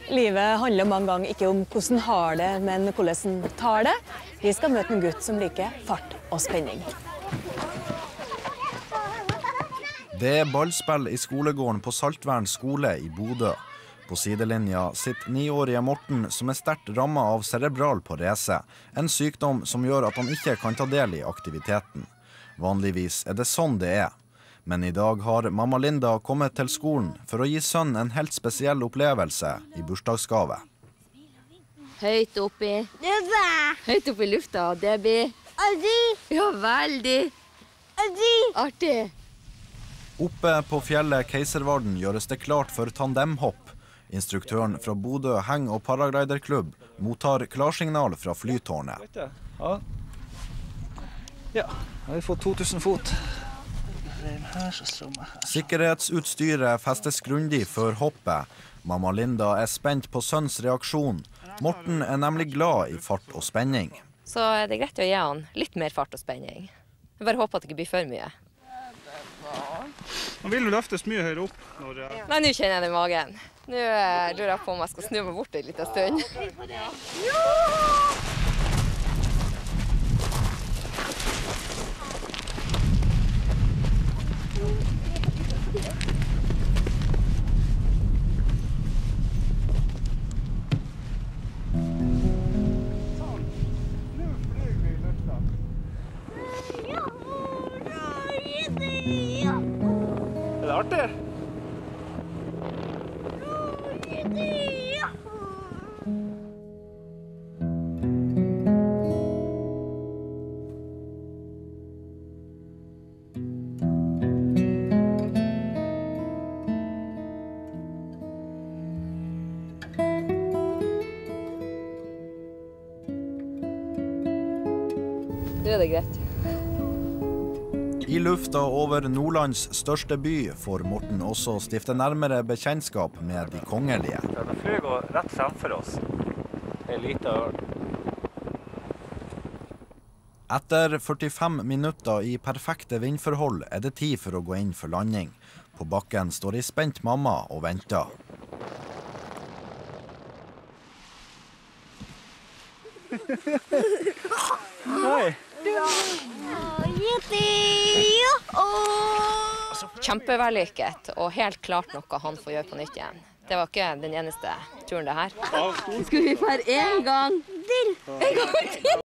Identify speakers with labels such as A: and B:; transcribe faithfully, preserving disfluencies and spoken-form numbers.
A: Livet handler mange ganger ikke om hvordan har det, men hvordan tar det. Vi skal møte en gutt som liker fart og spenning.
B: Det er ballspill i skolegården på Saltvern skole i Bodø. På sidelinja sitter niårige Morten som er sterkt rammet av cerebral parese, en sykdom som gjør at han ikke kan ta del i aktiviteten. Vanligvis er det sånn det er. Men i dag har mamma Linda kommet til skolen for å gi sønnen en helt spesiell opplevelse i bursdagsgave.
C: Høyt oppi. Høyt oppi lufta, det blir... Ja, veldig. Artig.
B: Oppe på fjellet Keiservarden gjøres det klart for tandemhopp. Instruktøren fra Bodø heng- og paragliderklubb mottar klarsignal fra flytårnet.
D: Ja, ja. Vi får to tusen fot.
B: Sikkerhetsutstyret festes grundig før hoppet. Mamma Linda er spent på sønns reaksjon. Morten er nemlig glad i fart og spenning.
C: Så er det greit å gi han litt mer fart og spenning. Jeg bare håper at det ikke blir for mye.
D: Man vil jo løftes mye høyere opp. Når jeg...
C: Nei, nå kjenner jeg det i magen. Nå lurer jeg på om jeg skal snu meg bort en liten stund.
D: Er det artig?
C: Nå er det greit.
B: I lufta over Nordlands største by får Morten også stifte nærmere bekjentskap med de kongelige.
D: Den flyr rett fremfor oss. En liten ørn.
B: Etter førtifem minutter i perfekte vindforhold er det tid for å gå inn for landing. På bakken står ei spent mamma og venter.
D: Hei!
C: Kjempevellykket, og helt klart noe han får gjøre på nytt igjen. Det var ikke den eneste turen det her.
D: Skal vi fære en gang til? En gang til?